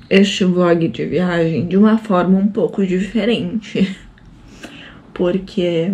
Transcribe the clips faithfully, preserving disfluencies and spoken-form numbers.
este vlog de viagem de uma forma um pouco diferente. Porque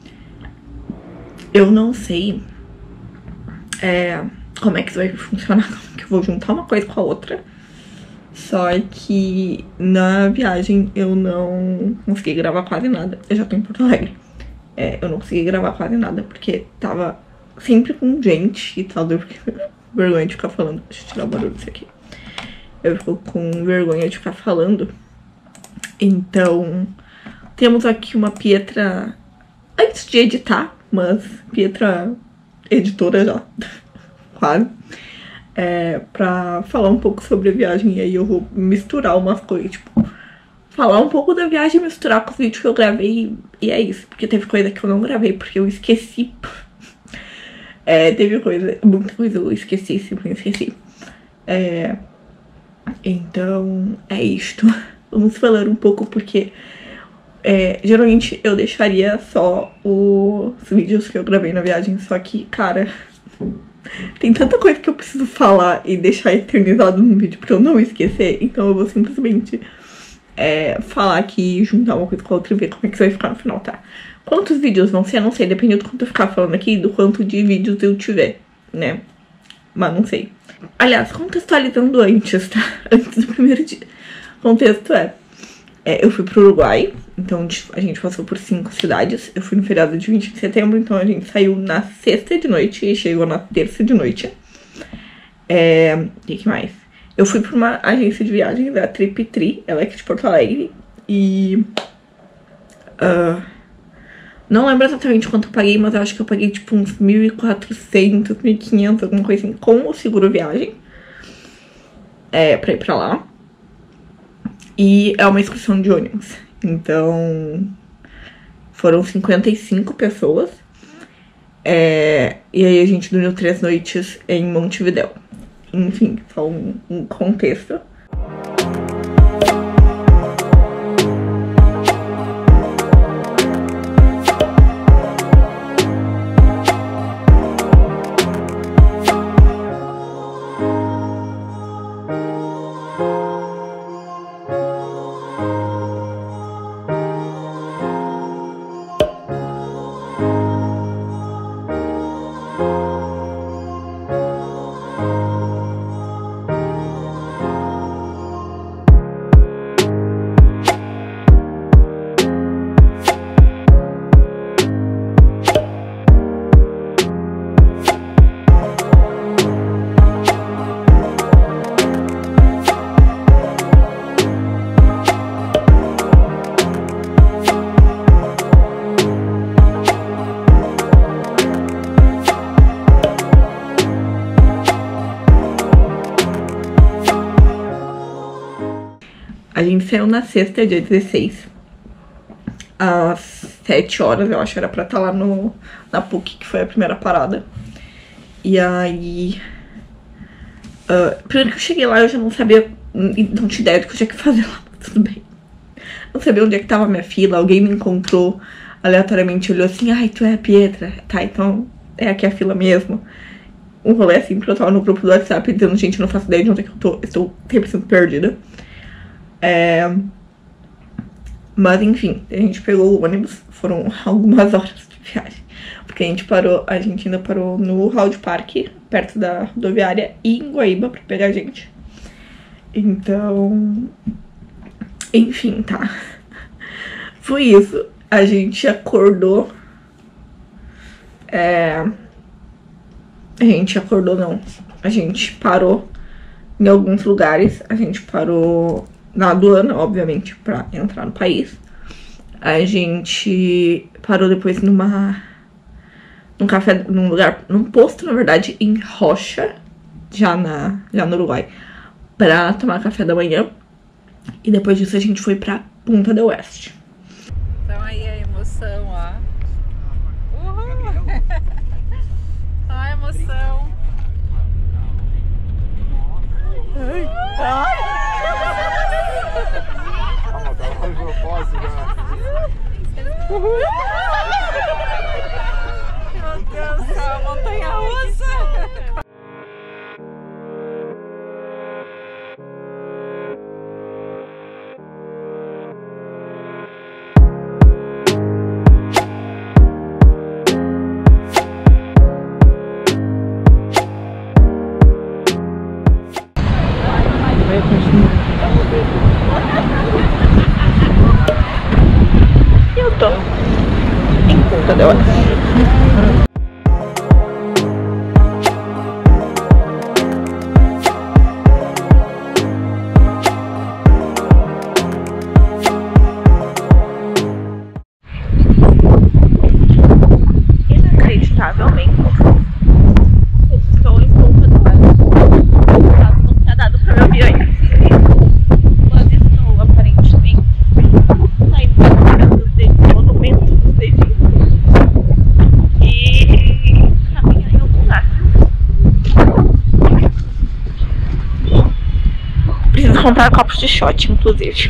eu não sei é, como é que isso vai funcionar, como que eu vou juntar uma coisa com a outra. Só que na viagem eu não consegui gravar quase nada. Eu já tô em Porto Alegre. É, eu não consegui gravar quase nada, porque tava sempre com gente e tal. Eu fiquei com vergonha de ficar falando. Deixa eu tirar o barulho disso aqui. Eu fico com vergonha de ficar falando. Então, temos aqui uma Pietra antes de editar, mas Pietra editora já, quase. É, pra falar um pouco sobre a viagem. E aí eu vou misturar umas coisas, tipo, falar um pouco da viagem e misturar com os vídeos que eu gravei. E é isso, porque teve coisa que eu não gravei porque eu esqueci. É, teve coisa, muita coisa eu esqueci, simplesmente esqueci. É, então, é isto. Vamos falar um pouco porque é, geralmente eu deixaria só os vídeos que eu gravei na viagem, só que, cara, tem tanta coisa que eu preciso falar e deixar eternizado no vídeo pra eu não esquecer, então eu vou simplesmente é, falar aqui, juntar uma coisa com a outra e ver como é que isso vai ficar no final, tá? Quantos vídeos vão ser? Não sei, depende do quanto eu ficar falando aqui, do quanto de vídeos eu tiver, né? Mas não sei. Aliás, contextualizando antes, tá? Antes do primeiro dia. O contexto é, é, eu fui pro Uruguai, então a gente passou por cinco cidades. Eu fui no feriado de vinte de setembro, então a gente saiu na sexta de noite e chegou na terça de noite. É, o que, que mais? Eu fui pra uma agência de viagens, a TripTri, ela é aqui de Porto Alegre. E... Uh, não lembro exatamente quanto eu paguei, mas eu acho que eu paguei tipo uns mil e quatrocentos, mil e quinhentos, alguma coisa assim, com o seguro viagem. É, pra ir pra lá. E é uma excursão de ônibus. Então, foram cinquenta e cinco pessoas. É, e aí a gente dormiu três noites em Montevidéu. Enfim, só um, um contexto. A gente saiu na sexta, dia dezesseis, às sete horas, eu acho, era pra estar lá no, na PUC, que foi a primeira parada. E aí... Uh, primeiro que eu cheguei lá, eu já não sabia, não tinha ideia do que eu tinha que fazer lá, mas tudo bem. Não sabia onde é que tava a minha fila, alguém me encontrou aleatoriamente, olhou assim, ai, tu é a Pietra? Tá, então é aqui a fila mesmo. Um rolê assim, porque eu tava no grupo do WhatsApp dizendo, gente, não faço ideia de onde é que eu tô, estou cem por cento perdida. É... Mas enfim, a gente pegou o ônibus, foram algumas horas de viagem, porque a gente parou, a gente ainda parou no Howard Park, perto da rodoviária, e em Guaíba pra pegar a gente. Então, enfim, tá. Foi isso, a gente acordou, é... a gente acordou não, a gente parou em alguns lugares, a gente parou na aduana, obviamente, pra entrar no país. A gente parou depois numa... num café, num lugar, num posto, na verdade, em Rocha, já, na, já no Uruguai, pra tomar café da manhã. E depois disso a gente foi pra Punta del Oeste. Então aí a emoção, ó. Uhul! Olha a emoção. Ai! Ai! Uhul. Meu Deus, a montanha russa. voltando, eu acho. Inacreditavelmente, eu estou em Ponta do Ar. Não tinha dado pra meu avião, mas estou aparentemente saindo dos dedinhos, monumento dos dedinhos, e caminhar em algum lugar. Preciso comprar copos de shot, inclusive.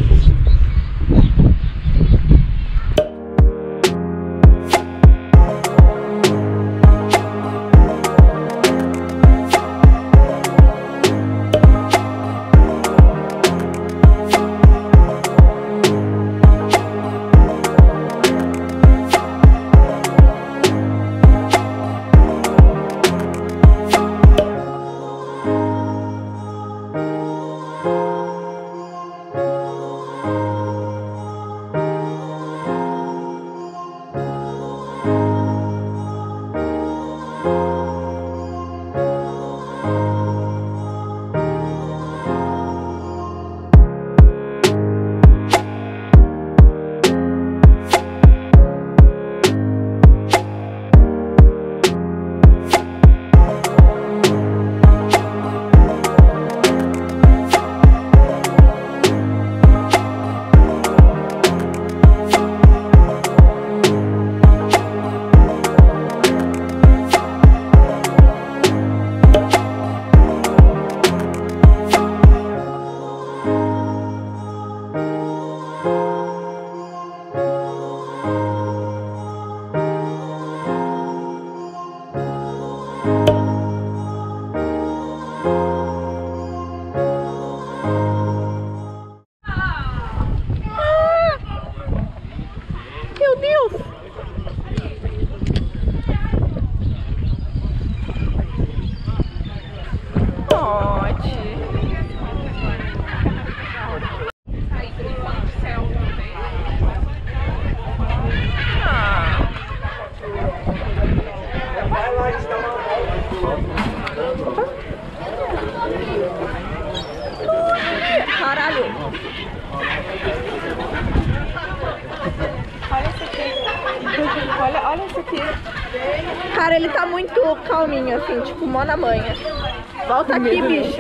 Meu Deus! Pode. Ah. Caralho! Olha isso aqui. Olha, olha isso aqui. Cara, ele tá muito calminho, assim, tipo, mó na manha. Volta aqui, bicho.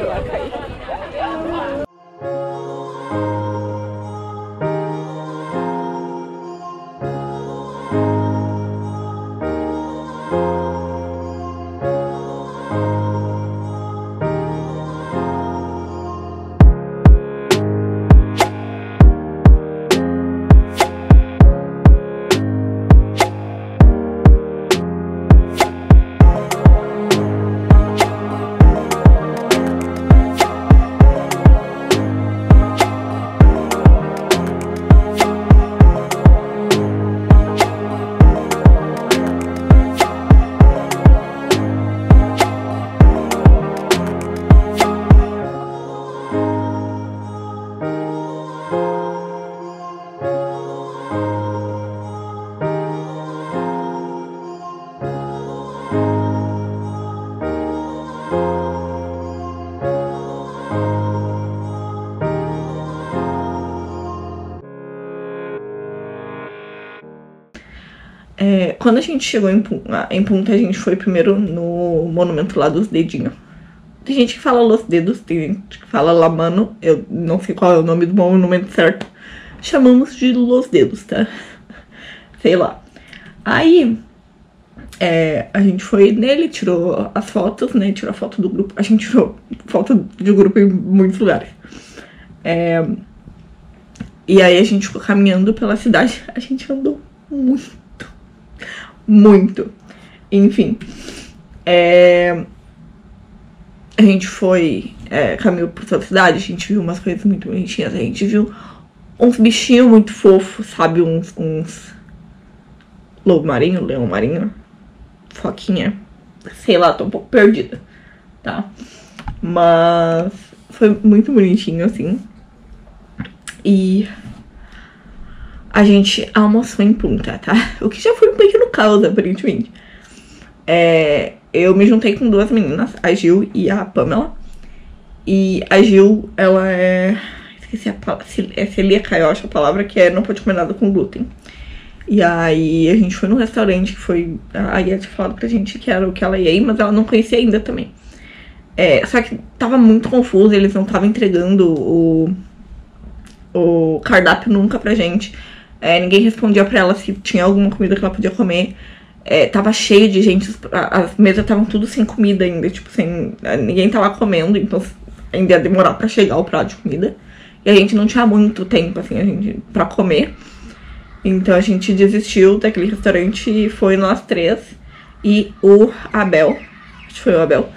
É, quando a gente chegou em Punta, em Punta, a gente foi primeiro no monumento lá dos dedinhos. Tem gente que fala Los Dedos, tem gente que fala La Mano, eu não sei qual é o nome do monumento certo. Chamamos de Los Dedos, tá? Sei lá. Aí, é, a gente foi nele, tirou as fotos, né? Tirou a foto do grupo. A gente tirou foto de grupo em muitos lugares. É, e aí a gente ficou caminhando pela cidade. A gente andou muito. Muito. Enfim. É, a gente foi. É, caminhou por toda a cidade. A gente viu umas coisas muito bonitinhas. A gente viu uns bichinhos muito fofos, sabe? Uns. uns lobo marinho, leão marinho, foquinha. Sei lá, tô um pouco perdida. Tá? Mas foi muito bonitinho, assim. E a gente almoçou em Punta, tá? O que já foi um pequeno caos, aparentemente. É, eu me juntei com duas meninas, a Gil e a Pamela. E a Gil, ela é... esqueci a palavra, é celíaca, eu acho a palavra, que é não pode comer nada com glúten. E aí a gente foi num restaurante que foi... A Yeti tinha falado pra gente que era o que ela ia ir, mas ela não conhecia ainda também. É, só que tava muito confuso, eles não estavam entregando o, o cardápio nunca pra gente. É, ninguém respondia pra ela se tinha alguma comida que ela podia comer. É, tava cheio de gente, as mesas estavam tudo sem comida ainda, tipo, sem, ninguém tava comendo, então ainda ia demorar pra chegar o prato de comida. E a gente não tinha muito tempo, assim, a gente, pra comer. Então a gente desistiu daquele restaurante e foi nós três e o Abel, acho que foi o Abel,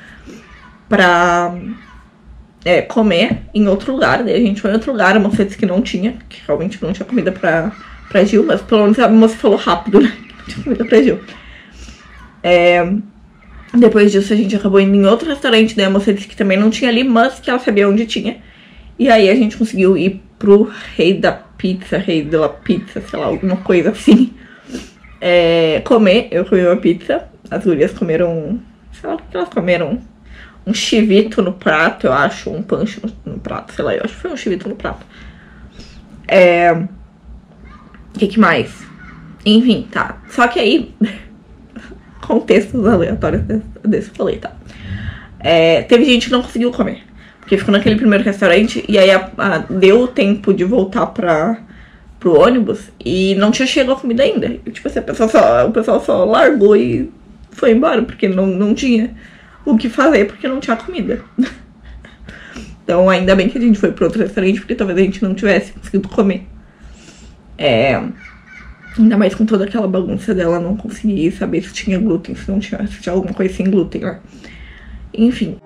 pra é, comer em outro lugar. Daí a gente foi em outro lugar, a moça disse que não tinha, que realmente não tinha comida pra, pra Gil, mas pelo menos a moça falou rápido, né, que não tinha comida pra Gil. É, depois disso a gente acabou indo em outro restaurante, daí a moça disse que também não tinha ali, mas que ela sabia onde tinha. E aí a gente conseguiu ir pro Rei da Pizza, Rei da Pizza, sei lá, alguma coisa assim, é, comer. Eu comi uma pizza, as gurias comeram, sei lá o que elas comeram, um chivito no prato, eu acho, um pancho no, no prato, sei lá, eu acho que foi um chivito no prato. É... O que que mais? Enfim, tá. Só que aí, contextos aleatórios desse, desse falei, tá? É, teve gente que não conseguiu comer, porque ficou naquele primeiro restaurante e aí a, a, deu tempo de voltar pra, pro ônibus e não tinha chegado a comida ainda. E, tipo assim, a pessoa só, o pessoal só largou e foi embora, porque não, não tinha o que fazer, porque não tinha comida. Então ainda bem que a gente foi pro outro restaurante, porque talvez a gente não tivesse conseguido comer. É, ainda mais com toda aquela bagunça dela, não consegui saber se tinha glúten, se não tinha, se tinha alguma coisa sem glúten lá. Enfim.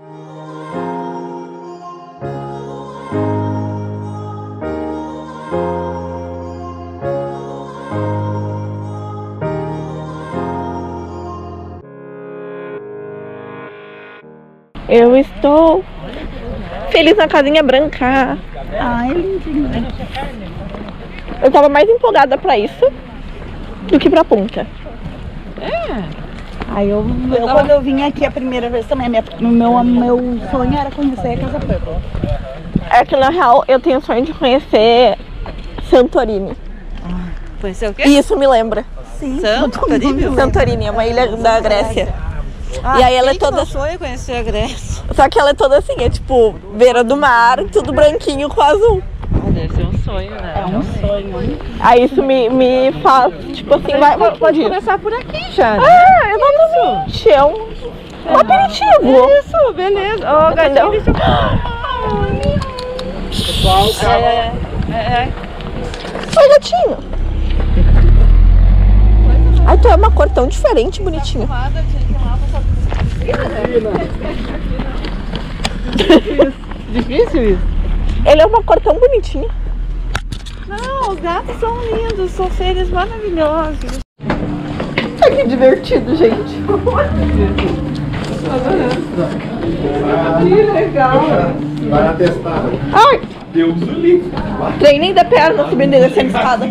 Eu estou feliz na casinha branca. Ah, é lindinho. Eu tava mais empolgada pra isso do que pra Punta. É. Aí eu, eu quando eu vim aqui a primeira vez também, minha, meu, meu sonho era conhecer a Casa Purple. É que na real eu tenho sonho de conhecer Santorini. Ah, Conhecer o quê? E isso me lembra. sim. Santorini? Santorini é uma ilha da Grécia. Ah, E aí ela é que toda- meu sonho é conhecer a Grécia. Só que ela é toda assim, é tipo beira do mar, tudo branquinho com azul. Ah, deve ser um sonho, né? É um sonho. Aí isso me, me faz, tipo assim, vai, vai Pode explodir. começar por aqui já, né? Ah, exatamente. É um, um aperitivo. Isso, beleza. Ô, Entendeu? gatinho, deixa eu... É, é, é. Oi, gatinho. Ai, tu é uma cor tão diferente, bonitinho. Difícil isso? Ele é uma cor tão bonitinha. Não, os gatos são lindos, são seres maravilhosos. Ai, que divertido, gente. Que legal. Vai atestar. Ai, Deus o livre. treinei da perna subindo e descendo escada.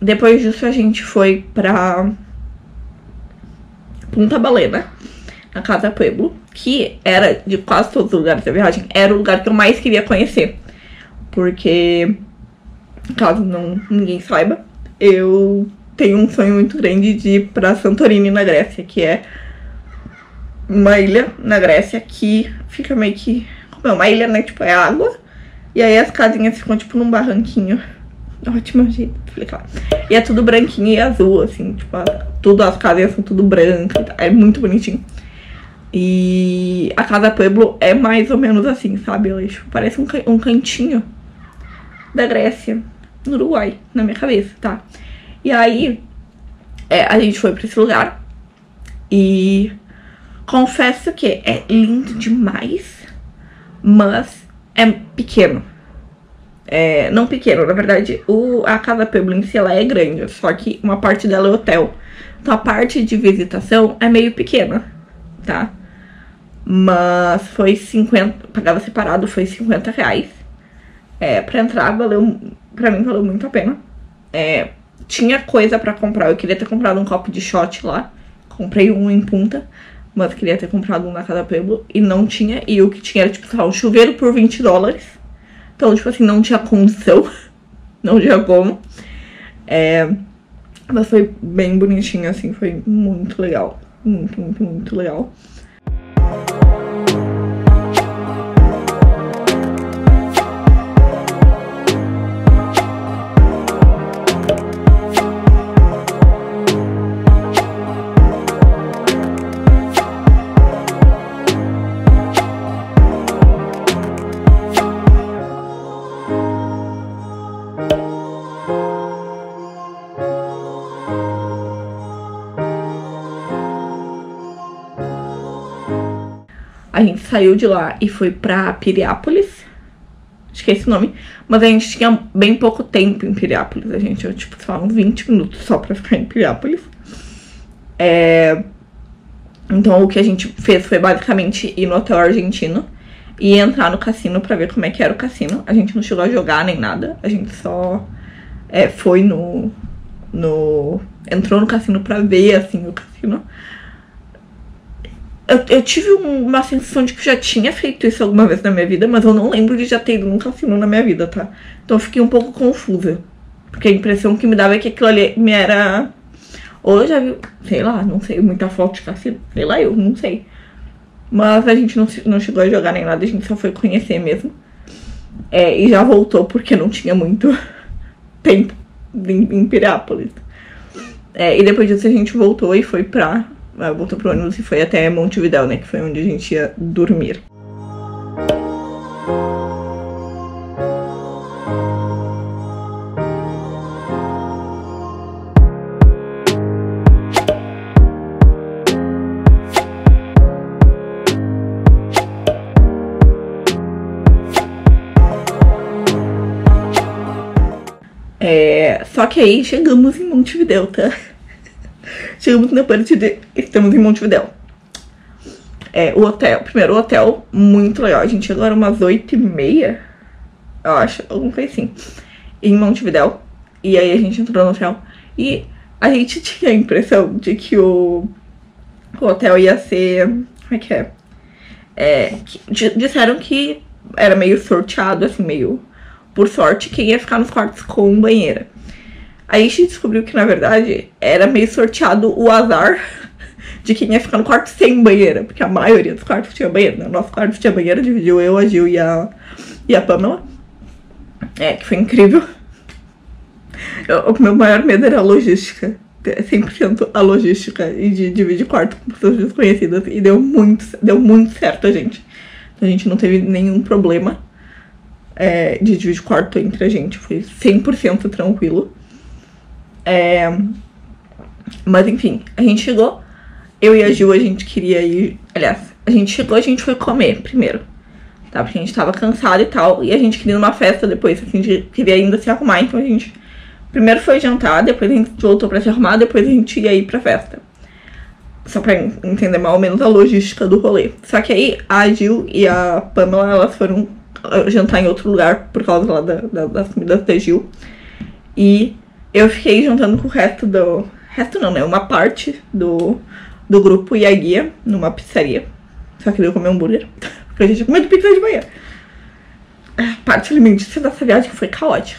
depois disso a gente foi pra Punta Balena, na Casa Pueblo, que era, de quase todos os lugares da viagem, era o lugar que eu mais queria conhecer. Porque, caso não, ninguém saiba, eu tenho um sonho muito grande de ir pra Santorini, na Grécia, que é uma ilha na Grécia que fica meio que... Como é uma ilha, né? Tipo, é água. E aí as casinhas ficam, tipo, num barranquinho. Ótimo jeito de explicar. E é tudo branquinho e azul, assim. Tipo, tudo, as casinhas são tudo brancas. É muito bonitinho. E a Casa Pueblo é mais ou menos assim, sabe? Ela, tipo, parece um, um cantinho da Grécia, no Uruguai, na minha cabeça, tá? E aí, é, a gente foi pra esse lugar. E confesso que é lindo demais, mas é pequeno. É, não pequeno, na verdade, o, a Casa Pueblo em si, ela é grande, só que uma parte dela é hotel. Então a parte de visitação é meio pequena, tá? Mas foi cinquenta, pagava separado, foi cinquenta reais. É, pra entrar, valeu, pra mim valeu muito a pena. É, tinha coisa pra comprar, eu queria ter comprado um copo de shot lá. Comprei um em Punta, mas queria ter comprado um na Casa Pueblo e não tinha. E o que tinha era, tipo, um chuveiro por vinte dólares. Então, tipo assim, não tinha condição. Não tinha como. É, mas foi bem bonitinho, assim, foi muito legal. Muito, muito, muito legal. A gente saiu de lá e foi pra Piriápolis. Acho que é esse o nome. Mas a gente tinha bem pouco tempo em Piriápolis. A gente tinha, tipo, só uns vinte minutos só pra ficar em Piriápolis. É... Então, o que a gente fez foi basicamente ir no hotel argentino e entrar no cassino pra ver como é que era o cassino. A gente não chegou a jogar nem nada. A gente só é, foi no, no... Entrou no cassino pra ver, assim, o cassino. Eu, eu tive um, uma sensação de que eu já tinha feito isso alguma vez na minha vida, mas eu não lembro de já ter ido num cassino na minha vida, tá? Então eu fiquei um pouco confusa. Porque a impressão que me dava é que aquilo ali me era... Ou eu já vi, sei lá, não sei, muita foto de cassino. Sei lá, eu não sei. Mas a gente não, não chegou a jogar nem nada, a gente só foi conhecer mesmo. É, e já voltou porque não tinha muito tempo em, em Piriápolis. É, e depois disso a gente voltou e foi pra... Voltou pro ônibus e foi até Montevidéu, né? Que foi onde a gente ia dormir. É, só que aí chegamos em Montevidéu, tá? Chegamos na parte de... Estamos em Montevidéu. É, o hotel... Primeiro, o hotel, muito legal. A gente chegou agora umas oito e meia, eu acho. Alguma coisa assim. Em Montevidéu. E aí a gente entrou no hotel. E a gente tinha a impressão de que o, o hotel ia ser... Como é que é? É que, disseram que era meio sorteado, assim, meio... Por sorte, quem ia ficar nos quartos com banheira. Aí a gente descobriu que, na verdade, era meio sorteado o azar de quem ia ficar no quarto sem banheira. Porque a maioria dos quartos tinha banheira, né? O nosso quarto tinha banheira, dividiu eu, a Gil e a, e a Pamela. É, que foi incrível. Eu, o meu maior medo era a logística. cem por cento a logística e de dividir quarto com pessoas desconhecidas. E deu muito, deu muito certo a gente. Então a gente não teve nenhum problema é, de dividir quarto entre a gente. Foi cem por cento tranquilo. É, mas enfim, a gente chegou, eu e a Gil, a gente queria ir, aliás, a gente chegou, a gente foi comer primeiro, tá, porque a gente tava cansado e tal, e a gente queria ir numa festa depois, assim, a gente queria ainda se arrumar, então a gente primeiro foi jantar, depois a gente voltou pra se arrumar, depois a gente ia ir pra festa, só pra entender mais ou menos a logística do rolê. Só que aí a Gil e a Pamela, elas foram jantar em outro lugar, por causa lá da, da, das comidas da Gil, e eu fiquei juntando com o resto do... Resto não, né? Uma parte do, do grupo e a guia numa pizzaria. Só que deu comer hambúrguer. Porque a gente comeu de pizza de manhã. A parte alimentícia dessa viagem foi caótica.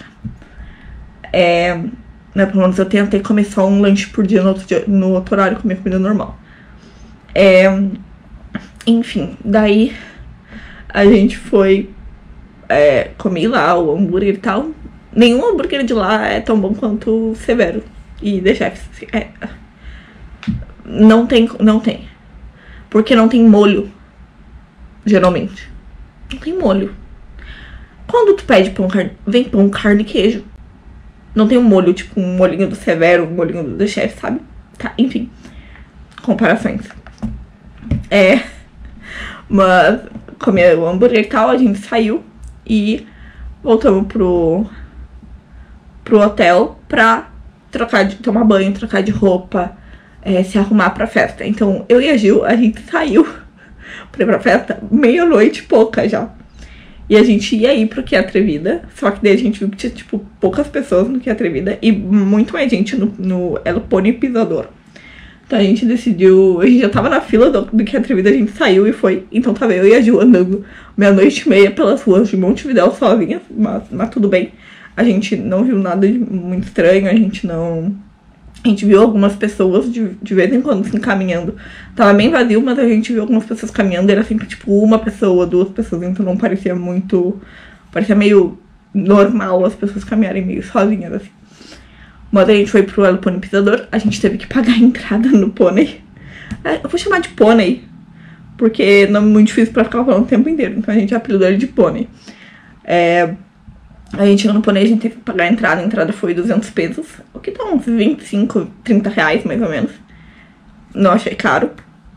É... Né, pelo menos eu tentei comer só um lanche por dia no outro, dia, no outro horário, comer comida normal. É... Enfim, daí a gente foi... É, comi lá o hambúrguer e tal. Nenhum hambúrguer de lá é tão bom quanto o Severo e The Chefs. É, não tem, não tem. Porque não tem molho, geralmente. Não tem molho. Quando tu pede pão, carne, vem pão, carne e queijo. Não tem um molho, tipo um molhinho do Severo, um molhinho do The Chefs, sabe? Tá, enfim. Comparações. É. Mas comi o hambúrguer e tal, a gente saiu. E voltamos pro, pro hotel pra trocar de, tomar banho, trocar de roupa, é, se arrumar pra festa. Então, eu e a Gil, a gente saiu pra ir pra festa meia-noite e pouca já. E a gente ia ir pro Que Atrevida, só que daí a gente viu que tinha, tipo, poucas pessoas no Que Atrevida e muito mais gente no, no El Pony Pisador. Então a gente decidiu, a gente já tava na fila do, do Que Atrevida, a gente saiu e foi. Então tava eu e a Gil andando meia-noite e meia pelas ruas de Montevidéu sozinhas, mas, mas tudo bem. A gente não viu nada de muito estranho, a gente não... A gente viu algumas pessoas de, de vez em quando se encaminhando. Tava bem vazio, mas a gente viu algumas pessoas caminhando, era sempre tipo uma pessoa, duas pessoas, então não parecia muito... Parecia meio normal as pessoas caminharem meio sozinhas, assim. Mas a gente foi pro El Pony Pisador, a gente teve que pagar a entrada no pônei. Eu vou chamar de pônei, porque não é muito difícil pra ficar falando o tempo inteiro, então a gente apelidou ele de pônei. É, a gente chegou no pônei, a gente teve que pagar a entrada, a entrada foi duzentos pesos, o que tá uns vinte e cinco, trinta reais mais ou menos. Não achei caro.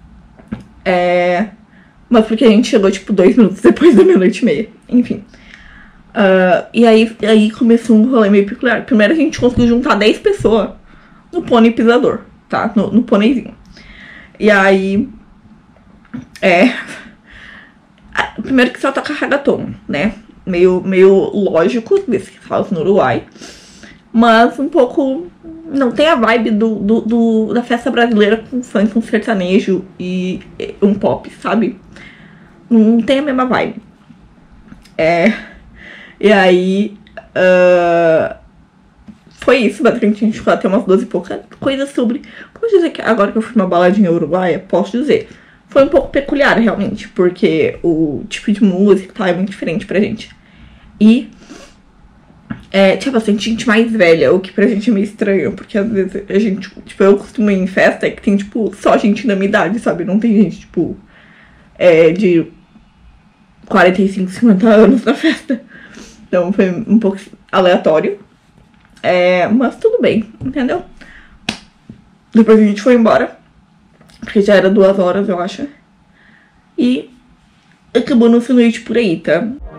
É, mas porque a gente chegou tipo dois minutos depois da meia-noite e meia, enfim. Uh, e aí, aí começou um rolê meio peculiar. Primeiro a gente conseguiu juntar dez pessoas no pônei pisador, tá? No, no pôneizinho. E aí... É... Primeiro que só toca reggaeton, né? Meio, meio lógico, desse que fala no Uruguai. Mas um pouco... Não tem a vibe do, do, do, da festa brasileira com funk, com sertanejo e, e um pop, sabe? Não tem a mesma vibe. É... E aí, uh, foi isso, basicamente a gente ficou até umas doze e pouca coisas sobre... Posso dizer que agora que eu fui numa baladinha uruguaia, posso dizer, foi um pouco peculiar realmente, porque o tipo de música tá, é muito diferente pra gente. E é, tinha bastante gente mais velha, o que pra gente é meio estranho, porque às vezes a gente, tipo, eu costumo ir em festa que tem, tipo, só gente da minha idade, sabe? Não tem gente, tipo, é, de quarenta e cinco, cinquenta anos na festa. Então foi um pouco aleatório. É, mas tudo bem, entendeu? Depois a gente foi embora. Porque já era duas horas, eu acho. E acabou nossa noite por aí, tá?